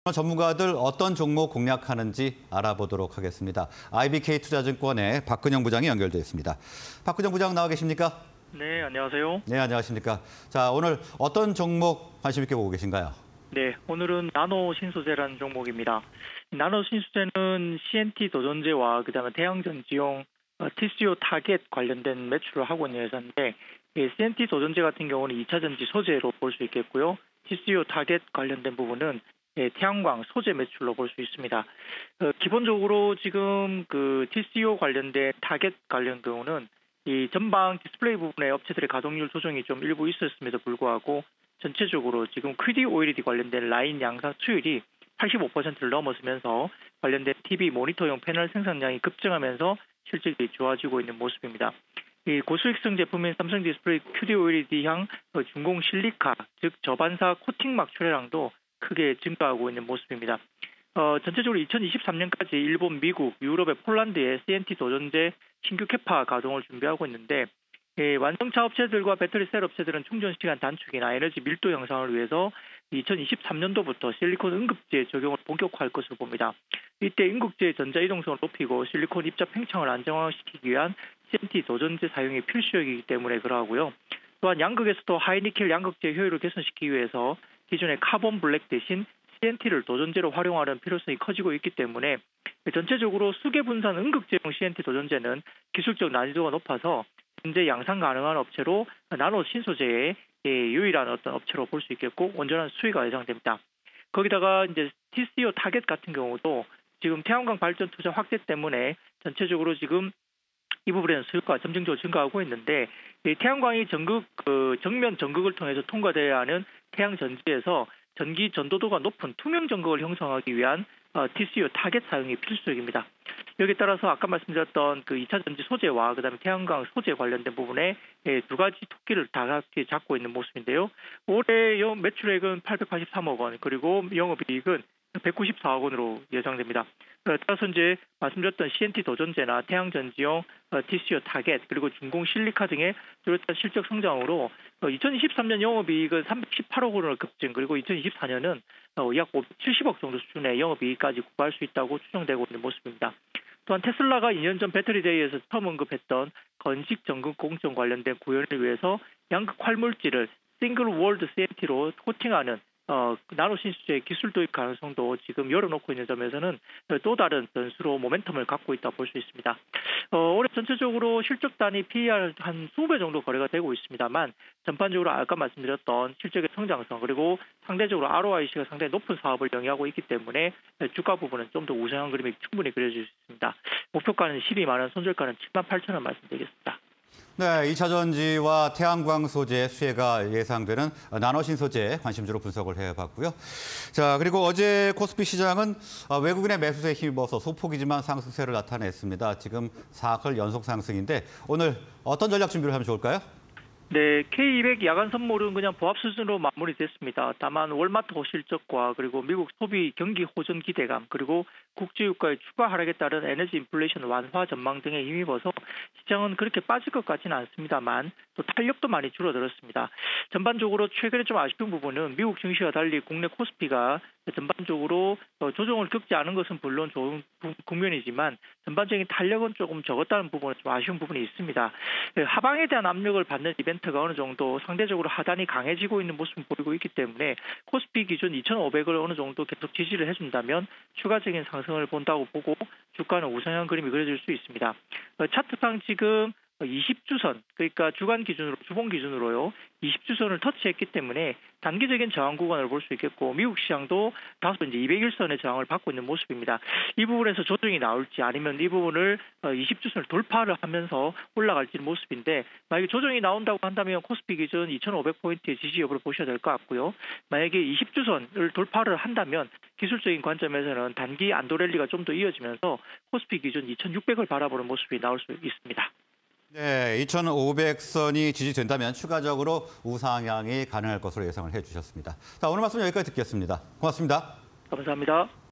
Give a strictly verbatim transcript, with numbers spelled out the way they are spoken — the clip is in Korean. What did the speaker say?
전문가들 어떤 종목 공략하는지 알아보도록 하겠습니다. 아이비케이 투자증권의 박근영 부장이 연결되어 있습니다. 박근영 부장 나와 계십니까? 네, 안녕하세요. 네, 안녕하십니까. 자, 오늘 어떤 종목 관심 있게 보고 계신가요? 네, 오늘은 나노 신소재라는 종목입니다. 나노 신소재는 씨엔티 도전제와 그다음에 태양전지용 티씨유 타겟 관련된 매출을 하고 있는 회사인데, 씨엔티 도전제 같은 경우는 이 차 전지 소재로 볼 수 있겠고요. 티씨유 타겟 관련된 부분은 예, 태양광 소재 매출로 볼 수 있습니다. 어, 기본적으로 지금 그 티씨유 관련된 타겟 관련 경우는 이 전방 디스플레이 부분의 업체들의 가동률 조정이 좀 일부 있었음에도 불구하고 전체적으로 지금 큐디 오엘이디 관련된 라인 양산 수율이 팔십오 퍼센트를 넘어서면서 관련된 티비 모니터용 패널 생산량이 급증하면서 실적이 좋아지고 있는 모습입니다. 이 고수익성 제품인 삼성 디스플레이 큐디 오엘이디향 중공 실리카, 즉 저반사 코팅막 출하량도 크게 증가하고 있는 모습입니다. 어, 전체적으로 이천이십삼 년까지 일본, 미국, 유럽의 폴란드의 씨엔티 도전제 신규 캐파 가동을 준비하고 있는데, 예, 완성차 업체들과 배터리 셀 업체들은 충전 시간 단축이나 에너지 밀도 향상을 위해서 이천이십삼 년도부터 실리콘 응급제 적용을 본격화할 것으로 봅니다. 이때 응급제의 전자 이동성을 높이고 실리콘 입자 팽창을 안정화시키기 위한 씨엔티 도전제 사용이 필수적이기 때문에 그러하고요. 또한 양극에서도 하이니켈 양극재 효율을 개선시키기 위해서 기존의 카본 블랙 대신 씨엔티를 도전제로 활용하는 필요성이 커지고 있기 때문에 전체적으로 수계 분산 응급제용 씨엔티 도전제는 기술적 난이도가 높아서 현재 양산 가능한 업체로 나노 신소재의 유일한 어떤 업체로 볼 수 있겠고 온전한 수위가 예상됩니다. 거기다가 이제 티씨유 타겟 같은 경우도 지금 태양광 발전 투자 확대 때문에 전체적으로 지금 이 부분에는 수요가 점진적으로 증가하고 있는데, 태양광이 전극 그 정면 전극을 통해서 통과돼야 하는 태양 전지에서 전기 전도도가 높은 투명 전극을 형성하기 위한 어, 티씨유 타겟 사용이 필수적입니다. 여기에 따라서 아까 말씀드렸던 그 이 차 전지 소재와 그다음에 태양광 소재 관련된 부분에 예, 두 가지 토끼를 다 같이 잡고 있는 모습인데요. 올해 매출액은 팔백팔십삼억 원, 그리고 영업이익은 백구십사억 원으로 예상됩니다. 따라서 이제 말씀드렸던 씨엔티 도전제나 태양전지용 티씨유 타겟, 그리고 중공 실리카 등의 뚜렷한 실적 성장으로 이천이십삼 년 영업이익은 삼백십팔억 원으로 급증, 그리고 이천이십사 년은 약 오백칠십억 정도 수준의 영업이익까지 구할 수 있다고 추정되고 있는 모습입니다. 또한 테슬라가 이 년 전 배터리데이에서 처음 언급했던 건식 전극 공정 관련된 구현을 위해서 양극 활물질을 싱글 월드 씨엔티로 코팅하는 어, 나노 신소재의 기술 도입 가능성도 지금 열어놓고 있는 점에서는 또 다른 변수로 모멘텀을 갖고 있다 볼 수 있습니다. 어, 올해 전체적으로 실적 단위 피이알 한 이십 배 정도 거래가 되고 있습니다만, 전반적으로 아까 말씀드렸던 실적의 성장성, 그리고 상대적으로 알오아이씨가 상당히 높은 사업을 영위하고 있기 때문에 주가 부분은 좀 더 우상한 그림이 충분히 그려질 수 있습니다. 목표가는 십이만 원, 손절가는 칠만 팔천 원 말씀드리겠습니다. 네, 이 차 전지와 태양광 소재 수혜가 예상되는 나노신 소재에 관심주로 분석을 해봤고요. 자, 그리고 어제 코스피 시장은 외국인의 매수세에 힘입어서 소폭이지만 상승세를 나타냈습니다. 지금 사흘 연속 상승인데 오늘 어떤 전략 준비를 하면 좋을까요? 네, 케이 이백 야간 선물은 그냥 보합 수준으로 마무리됐습니다. 다만 월마트 실적과 그리고 미국 소비 경기 호전 기대감, 그리고 국제유가의 추가 하락에 따른 에너지 인플레이션 완화 전망 등에 힘입어서 시장은 그렇게 빠질 것 같지는 않습니다만 또 탄력도 많이 줄어들었습니다. 전반적으로 최근에 좀 아쉬운 부분은 미국 증시와 달리 국내 코스피가 전반적으로 조정을 겪지 않은 것은 물론 좋은 국면이지만 전반적인 탄력은 조금 적었다는 부분은 좀 아쉬운 부분이 있습니다. 하방에 대한 압력을 받는 이벤트가 어느 정도 상대적으로 하단이 강해지고 있는 모습을 보이고 있기 때문에 코스피 기준 이천오백을 어느 정도 계속 지지를 해준다면 추가적인 상승을 본다고 보고 주가는 우상향 그림이 그려질 수 있습니다. 차트상 지금 이십 주선, 그러니까 주간 기준으로, 주봉 기준으로요, 이십 주선을 터치했기 때문에 단기적인 저항 구간을 볼 수 있겠고, 미국 시장도 다소 이제 이백일 선의 저항을 받고 있는 모습입니다. 이 부분에서 조정이 나올지 아니면 이 부분을 이십 주선을 돌파를 하면서 올라갈지 모습인데, 만약에 조정이 나온다고 한다면 코스피 기준 이천오백 포인트의 지지 여부를 보셔야 될 것 같고요. 만약에 이십 주선을 돌파를 한다면 기술적인 관점에서는 단기 안도랠리가 좀 더 이어지면서 코스피 기준 이천육백을 바라보는 모습이 나올 수 있습니다. 네, 이천오백 선이 지지된다면 추가적으로 우상향이 가능할 것으로 예상을 해주셨습니다. 자, 오늘 말씀 여기까지 듣겠습니다. 고맙습니다. 감사합니다.